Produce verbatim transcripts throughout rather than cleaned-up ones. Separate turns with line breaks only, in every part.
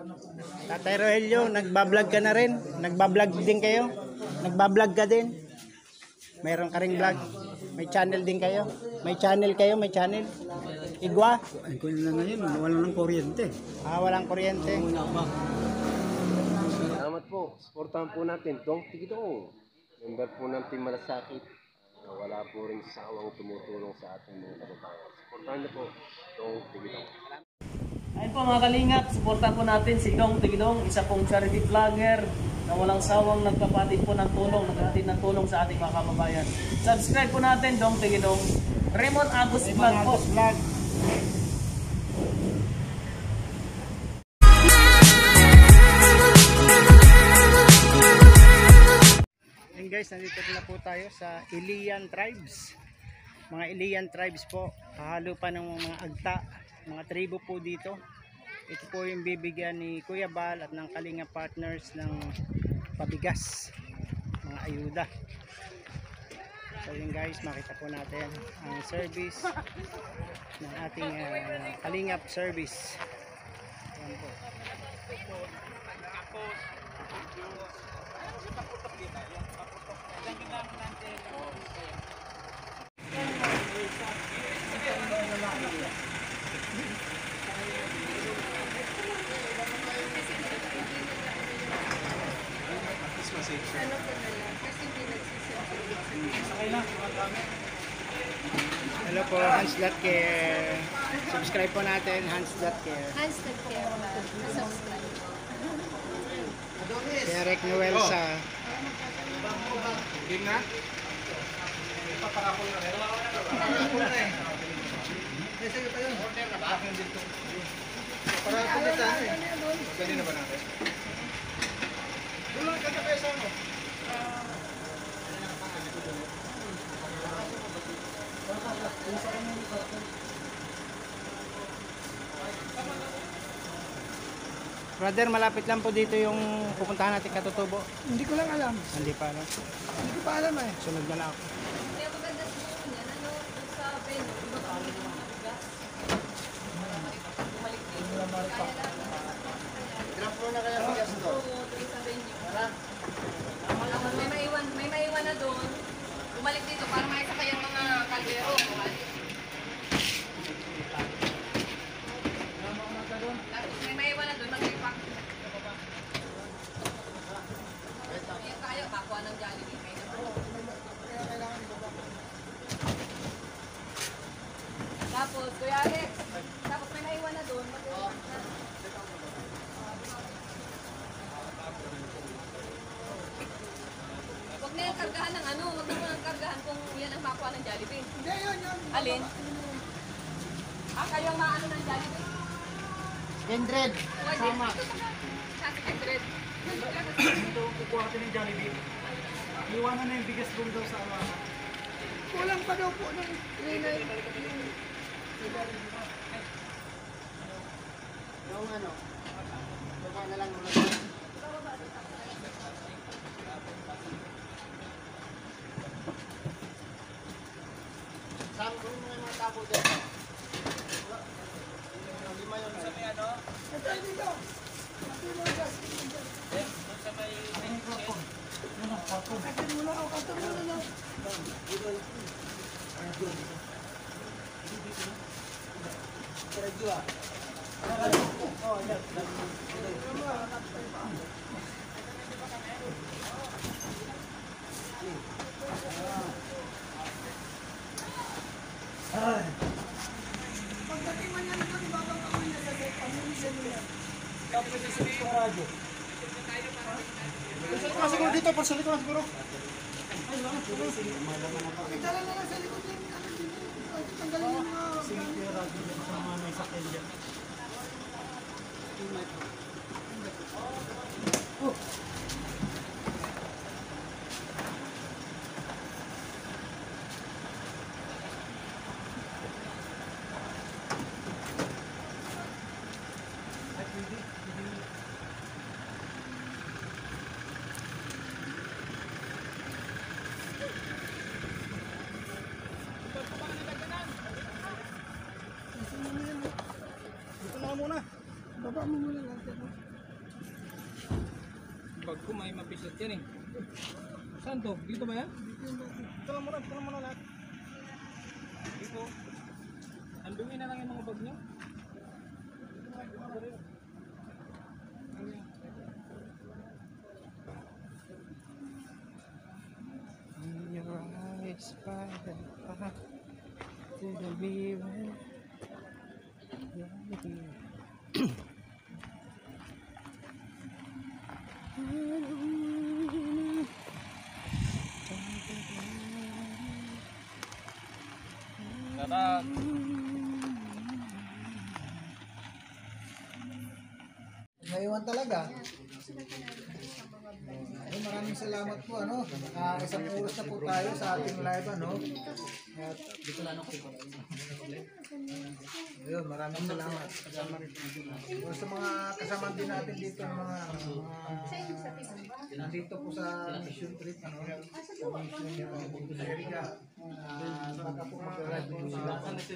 Tatay Rogelio, nagbablog ka na rin? Nagbablog din kayo? Nagbablog ka din? Mayroon ka ring vlog? May channel din kayo? May channel kayo? May channel? Igwa?
Ay, kung na ngayon, wala nang kuryente.
Ah, walang kuryente.
Wala ba?
Salamat po. Supportahan po natin. Dong Tigidong. Member po ng Team Malasakit. Na wala po rin sawang tumutulong sa ating mga kababayan. Supportahan niyo po. Dong Tigidong.
Ayun po mga kalingap, supportan po natin si Dong Tigidong, isa pong charity vlogger na walang sawang nagpapatid po ng tulong, naghahatid ng tulong sa ating mga kababayan. Subscribe po natin, Dong Tigidong. Raymond Agus Vlog po.
Vlog. And guys, nandito na po tayo sa Ilian Tribes. Mga Ilian Tribes po, hahalo pa ng mga agta, mga tribo po dito. Ito po yung bibigyan ni Kuya Bal at ng Kalinga Partners ng pabigas, mga ayuda. So yun guys, makita po natin ang service ng ating uh, Kalingap service. Ayan po. Hello po, Hans Dot Care. Subscribe po natin, Hans Dot Care.
Hans Dot Care. Subscribe.
Derek Noel sa
Game na? Paparakol na rin. Paparakol na eh. Kasi ito yun. Order na ba? Paparakol na tayo eh. Gani na ba natin? Doon lang kanya kayo sa ano?
Brother, malapit lang po dito yung pupuntahan natin Katutubo.
Hindi ko lang alam.
Hindi pa alam.
Hindi ko pa alam eh.
Sunod na lang ako.
Kaya maganda sa show niya, ano, sa venue, di ba kami ng mga bigas? Bumalik dito. Kaya lang.
Grab po na kaya bigas to.
Oo, tuloy sa venue. May maiwan, may maiwan na doon. Bumalik dito para maisakay ang mga kaldero. Tapos may maiwan na doon, mag-repack. Ayan tayo, bakuha ng Jollibee. May naman. Tapos, Kuya Alex, tapos may naiwan na doon, mag-repack na. Huwag na yung kargahan ng ano, huwag na yung kargahan kung yan ang makuha ng Jollibee.
Hindi, yun, yun.
Alin? Ah, kayo ang maano ng Jollibee?
Kindred, sama.
Kasi Kindred.
Ito, kukuha natin ng Jollibee. Iwanan na yung bigas doon daw sa ama. Kulang pa daw po ng ninay.
Yung ano, baba na lang muna. Saan kung may mga tabo dyan? Lima yun. Sa may ano?
Ito, dito. Ito yung mga gas.
Sa may microphone.
Katin mo na ako, katin mo na lang. Pagdating man yan ito, ibabang ako niya sa set. Pamilisan mo yan. Tapos isa dito ang radyo. Pasal ko siguro dito, pasal ko siguro. Ay, wala na siguro. Itala na lang sa likod yung ano dito. Tanggalin yung mga... Sige, kaya radyo sa mga may sakyan dyan. Oh! Dito na muna. Baba mo muna lang. Bag ko may mapisot yan eh. Saan to? Dito ba yan? Dito lang muna, dito lang muna lahat. Dito. Andungin na lang yung mga bag niyo.
In your eyes, by the path to the river.
Tara.
Naiwan talaga. Ay, maraming salamat po ano. Uh, isang oras na po tayo sa ating live ano. At dito na ako. Ayun, maraming salamat. O, sa mga kasama din natin dito ng mga, mga nandito po sa mission trip ano. Sa mission uh, sa Erika. Uh, baka po mag-live po sila.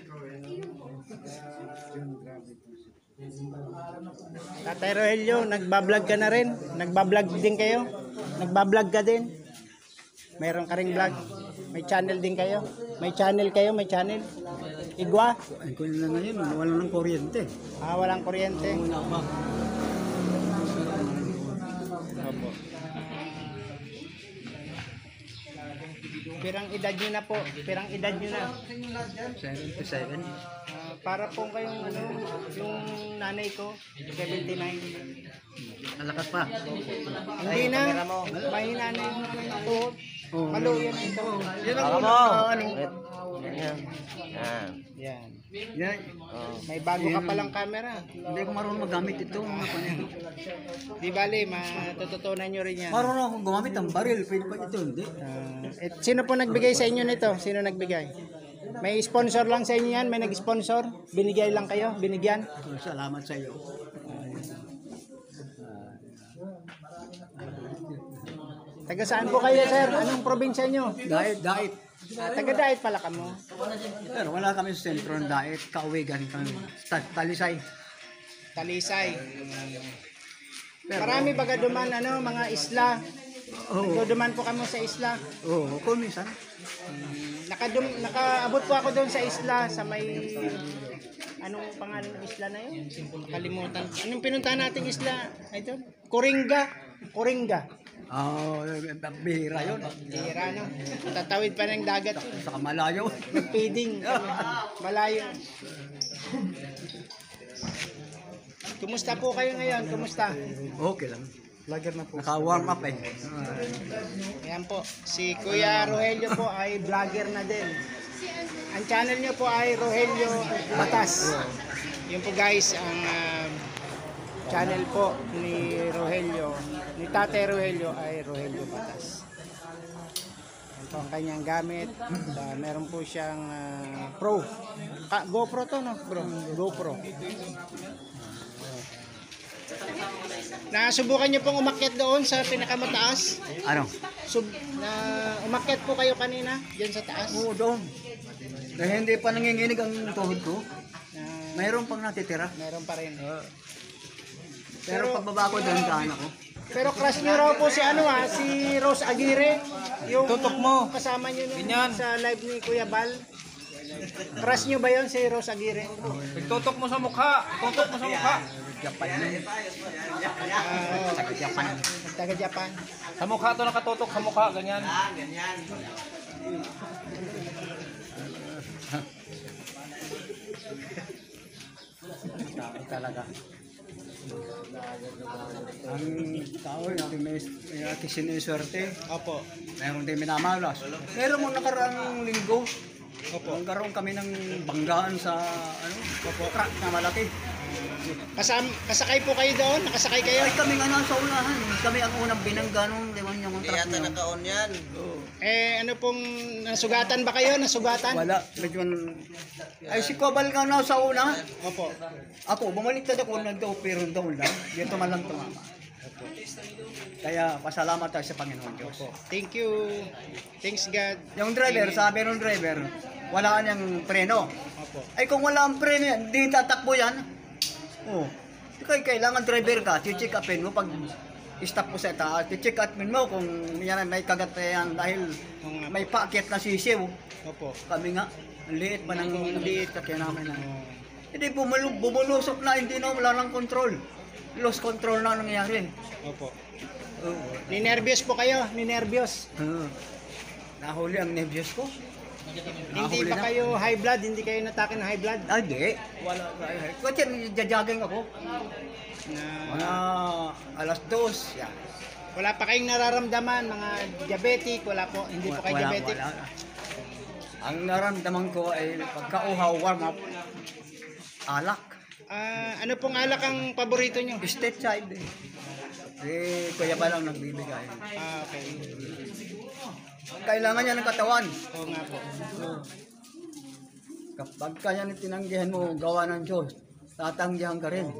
Tatay Rogelio, nagbablog ka na rin? Nagbablog din kayo? Nagbablog ka din? Meron ka ring vlog? May channel din kayo? May channel kayo? May channel? Igwa?
Ay, kung na ngayon, wala ng kuryente.
Ah, walang kuryente.
Wala pa.
Opo. Pirang edad nyo na po. Pirang edad nyo na.
seventy-seven.
Ah, para po kayong ano, yung nanay ko, seventy-nine.
Nalakas pa.
Hindi na. Mahina na yung tuhod. Maluya na ito.
Yan ang una. Ano?
Yan. Yan.
Yan.
Yan.
May bago ka palang camera.
Hindi ko marunong magamit ito. Mga panito.
Di bali, matututunan nyo rin yan.
Marunong akong gumamit ng baril. Pwede pa ito, hindi.
Ah, eh, sino po nagbigay sa inyo nito? Sino nagbigay? May sponsor lang sa inyo yan? May nag-sponsor? Binigay lang kayo? Binigyan?
Salamat sa iyo.
Taga saan po kayo, sir? Anong probinsya nyo?
Diet, diet.
Ah, taga Daet pala kamo.
Pero wala kami sa sentro ng diet. Kauwi galing kami. Ta- Talisay.
Talisay. Marami baga duman, ano, mga isla.
Oo.
Duman po kamo sa isla.
Oo, kung minsan.
Nakadum, nakaabot po ako doon sa isla, sa may... Anong pangalan ng isla na yun? Kalimutan. Anong pinuntahan nating isla? Ito? Coringa. Coringa.
Oo, bihira yun.
Tira, no? Tatawid pa ng dagat yun.
Saka malayo.
Nagpiding. Malayo. Kumusta po kayo ngayon? Kumusta?
Okay lang.
Vlogger na po.
Naka-warm up eh.
Ayan po. Si Kuya Rogelio po ay vlogger na din. Ang channel niyo po ay Rogelio Batas. Yun po guys, ang uh, channel po ni Rogelio, ni Tate Rogelio ay Rogelio Batas. Ito ang kanyang gamit. Uh, meron po siyang uh, Pro. Ah, GoPro to, no? Bro, GoPro. Nasubukan niyo pong umakyat doon sa pinakamataas?
Ano?
Sub, na umakyat po kayo kanina diyan sa taas?
Oo, doon. Dahil hindi pa nanginginig ang tuhod ko.
Ah,
Mayroon pang natitira.
meron pa rin.
Pero pagbaba ko doon, daan ako.
Pero crush niyo raw po si ano ah, si Rose Aguirre. Yung
Tutok mo.
kasama niyo nung
Ganyan.
sa live ni Kuya Bal. Crush niyo ba yon si Rose Aguirre?
Tutok mo sa mukha. Tutok mo sa mukha.
Japan yun.
Ah,
Taga Japan.
taga Japan.
Sa mukha to nakatutok sa mukha. Ganyan.
Tao talaga. Ang tao yung may may siniswerte.
Opo.
Mayroon din minamalas. Meron mo nakaraang linggo. Opo. Nagkaroon kami ng banggaan sa ano, truck na malaki.
Kasam, kasakay po kayo doon? Nakasakay kayo?
Ay kami nga nasa unahan. Kami ang unang binangga nung liwan yung truck na yun.
naka-on yan.
Eh ano pong nasugatan ba kayo? Nasugatan?
Wala. Medyo ay si Kobal nga nasa una.
Opo.
Ako, bumaliktad ako nando pero doon lang. Dito man lang tumama. Kaya pasalamat tayo sa Panginoon Diyos.
Thank you. Thanks God.
Yung driver, sabi ng driver, wala niyang preno.
Opo.
Ay kung wala ang preno yan, di tatakbo yan. Oh. Kaya kailangan driver ka, check upin mo pag
stop po sa taas. I-check out mo kung yan ay may kagat na yan dahil
Oo nga po.
may paakyat na sisiw.
Opo.
Kami nga, ang liit pa ng liit at yan namin na.
Oo.
Hindi, bumulu- bumulusok na, hindi na, wala ng control. Lost control na nangyayari.
Opo.
Oo.
Ninervyos po kayo, ninervyos.
Uh, nahuli ang nervyos ko.
Hindi
Nahuli
ba
na.
kayo high blood? Hindi kayo natake ng high blood?
Ah, di. Wala. Kasi jajaging ako.
Na,
Mga alas dos. Yan.
wala pa kayong nararamdaman, mga diabetic, wala po, hindi po kayo
Wala,
diabetic.
wala. Ang naramdaman ko ay pagka-uhaw, warm up, alak.
Ah, ano pong alak ang paborito nyo?
State child eh. Eh, kuya ba lang nagbibigay.
Ah, okay.
Kailangan niya ng katawan.
Oo nga po.
Kapag kanya tinanggihan mo, gawa ng Diyos, tatanggihan ka rin.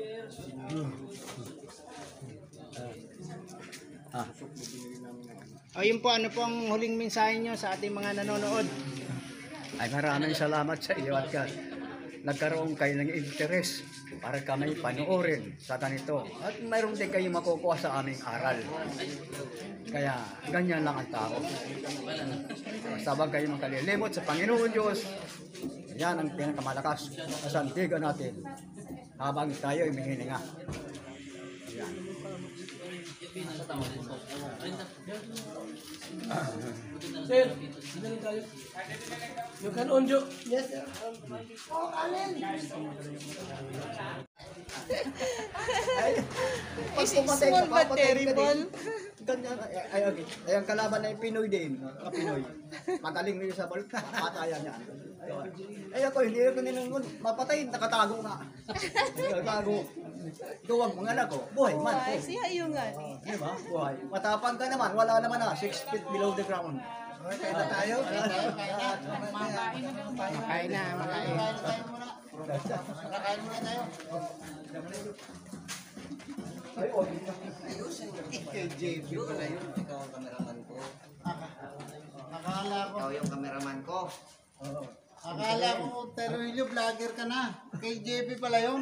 Ah.
Ayun po, ano po ang huling mensahe nyo sa ating mga nanonood?
Ay maraming salamat sa iyo at ka, nagkaroon kayo ng interes para kami panoorin sa ganito. At mayroon din kayo makukuha sa aming aral. Kaya ganyan lang ang tao. Sabag kayo makalilimot sa Panginoon Diyos. Yan ang pinakamalakas na sandigan natin habang tayo ay humihininga. Yan.
Sir, dali tayo. You can on Jo. Yes, sir.
Pag pumatay ka, papatay ka din. Ganyan, ay, ay, okay. Ay, ang kalaban ay Pinoy din. Mga Pinoy. Magaling rin sa balik. Patayan niya. Ay, ako, hindi ako ninungun. Mapatay, nakatago nga. Nakatago. Duwag mga anak ko. Buhay man.
Ay, siya yung nga.
Di ba? Buhay. Matapang ka naman. Wala naman na. Six feet below the ground.
Okay, kaya na tayo.
Makain na, makain.
Ay, oh.
Kay J B pala yun. Ikaw ang cameraman ko.
Akala ko,
Ikaw yung cameraman ko.
akala ko, Teruilio, vlogger ka na. Kay J B pala yun.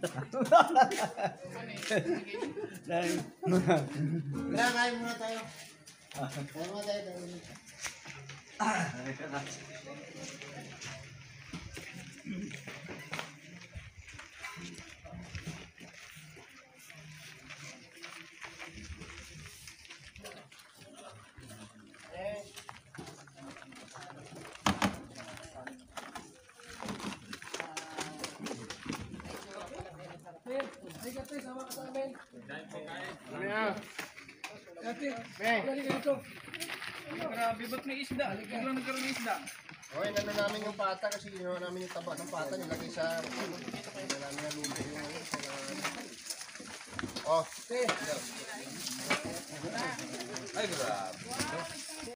Kaya kain muna tayo. Kain muna tayo. Kain muna.
Grabe, ba't may isda? Biglang nagkaroon ng isda.
Okay, nano namin yung pata kasi ginawa namin yung taba ng pata nilagay sa ano. Kaya namin naluto yung ano. sa mga- Oh,
Ay, grabe.